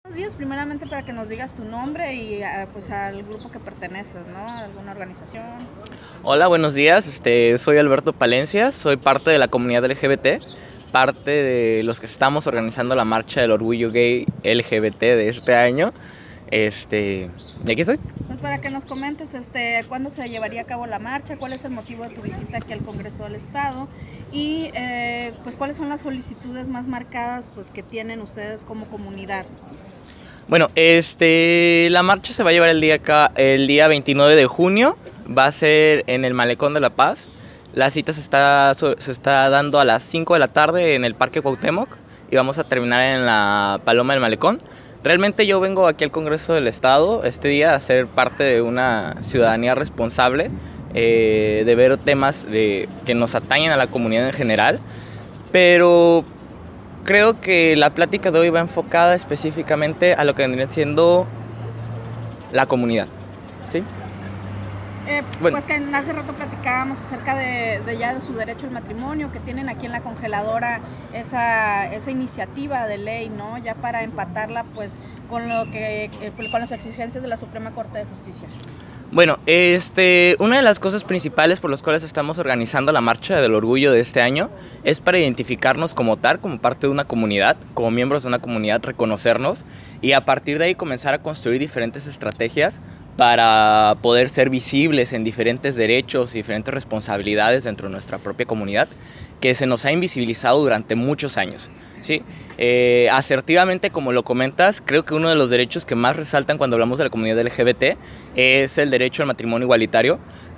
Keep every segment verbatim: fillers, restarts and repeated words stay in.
Buenos días, primeramente para que nos digas tu nombre y uh, pues al grupo que perteneces, ¿no? ¿A alguna organización? Hola, buenos días. Este, soy Alberto Palencia, soy parte de la comunidad L G B T, parte de los que estamos organizando la marcha del orgullo gay L G B T de este año. Este, y aquí estoy. Pues para que nos comentes, este, ¿cuándo se llevaría a cabo la marcha? ¿Cuál es el motivo de tu visita aquí al Congreso del Estado? Y eh, pues ¿cuáles son las solicitudes más marcadas pues que tienen ustedes como comunidad? Bueno, este, la marcha se va a llevar el día acá, el día veintinueve de junio, va a ser en el Malecón de La Paz. La cita se está, se está dando a las cinco de la tarde en el Parque Cuauhtémoc y vamos a terminar en la Paloma del Malecón. Realmente yo vengo aquí al Congreso del Estado este día a ser parte de una ciudadanía responsable, eh, de ver temas de, que nos atañen a la comunidad en general, pero creo que la plática de hoy va enfocada específicamente a lo que vendría siendo la comunidad, ¿sí? Eh, Bueno, pues que hace rato platicábamos acerca de, de ya de su derecho al matrimonio, que tienen aquí en la congeladora esa, esa iniciativa de ley, ¿no? Ya para empatarla pues con lo que eh, con las exigencias de la Suprema Corte de Justicia. Bueno, este, una de las cosas principales por las cuales estamos organizando la Marcha del Orgullo de este año es para identificarnos como tal, como parte de una comunidad, como miembros de una comunidad, reconocernos y a partir de ahí comenzar a construir diferentes estrategias para poder ser visibles en diferentes derechos y diferentes responsabilidades dentro de nuestra propia comunidad que se nos ha invisibilizado durante muchos años. Sí, eh, asertivamente, como lo comentas, creo que uno de los derechos que más resaltan cuando hablamos de la comunidad L G B T es el derecho al matrimonio igualitario,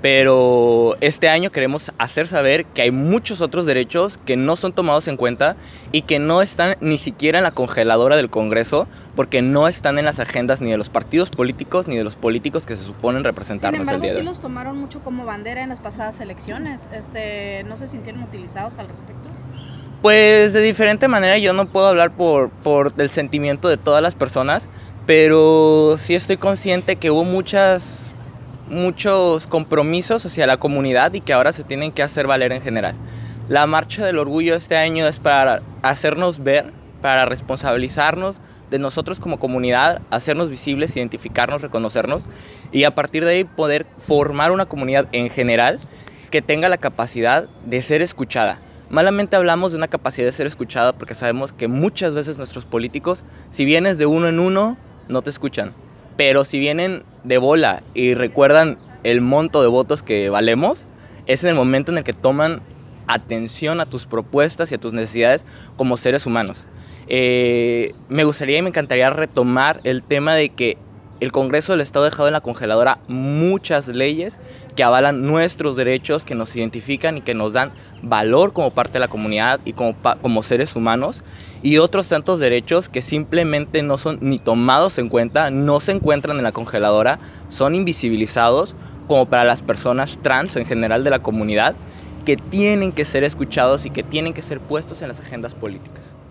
pero este año queremos hacer saber que hay muchos otros derechos que no son tomados en cuenta y que no están ni siquiera en la congeladora del Congreso porque no están en las agendas ni de los partidos políticos ni de los políticos que se suponen representarnos. Sin embargo, el día de sí hoy. los tomaron mucho como bandera en las pasadas elecciones. Este, ¿no se sintieron utilizados al respecto? Pues de diferente manera, yo no puedo hablar por, por el sentimiento de todas las personas, pero sí estoy consciente que hubo muchas, muchos compromisos hacia la comunidad y que ahora se tienen que hacer valer en general. La Marcha del Orgullo este año es para hacernos ver, para responsabilizarnos de nosotros como comunidad, hacernos visibles, identificarnos, reconocernos y a partir de ahí poder formar una comunidad en general que tenga la capacidad de ser escuchada. Malamente hablamos de una capacidad de ser escuchada porque sabemos que muchas veces nuestros políticos, si vienes de uno en uno, no te escuchan. Pero si vienen de bola y recuerdan el monto de votos que valemos, es en el momento en el que toman atención a tus propuestas y a tus necesidades como seres humanos. Eh, me gustaría y me encantaría retomar el tema de que el Congreso del Estado ha dejado en la congeladora muchas leyes que avalan nuestros derechos, que nos identifican y que nos dan valor como parte de la comunidad y como, como seres humanos, y otros tantos derechos que simplemente no son ni tomados en cuenta, no se encuentran en la congeladora, son invisibilizados como para las personas trans en general de la comunidad, que tienen que ser escuchados y que tienen que ser puestos en las agendas políticas.